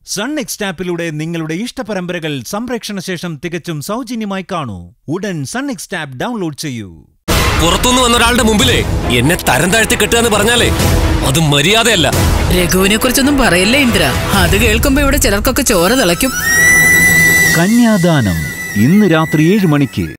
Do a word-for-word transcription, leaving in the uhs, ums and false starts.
Sun next ആപ്പിലൂടെ നിങ്ങളുടെ ഇഷ്ടപരമ്പരകൾ സംപ്രേക്ഷണ ശേഷം തികച്ചും സൗജന്യമായി കാണൂ. ഉടൻ സൺ നെക്സ്റ്റ് ആപ്പ് ഡൗൺലോഡ് ചെയ്യൂ. പുറത്തുനിന്ന് വന്ന ഒരാളുടെ മുമ്പിലേ എന്നെ തരം താഴ്ത്തി കെട്ടുക എന്ന് പറഞ്ഞാലേ അത് മര്യാദയല്ല. രഘുവിനെ കുറിച്ചൊന്നും പറയല്ലേ ഇന്ദ്ര. അത് കേൾക്കുമ്പോ ഇവിടെ ചിലർക്കൊക്കെ ചോര തിളയ്ക്കും. കന്യാദാനം ഇന്ന് രാത്രി ഏഴ് മണിക്ക്.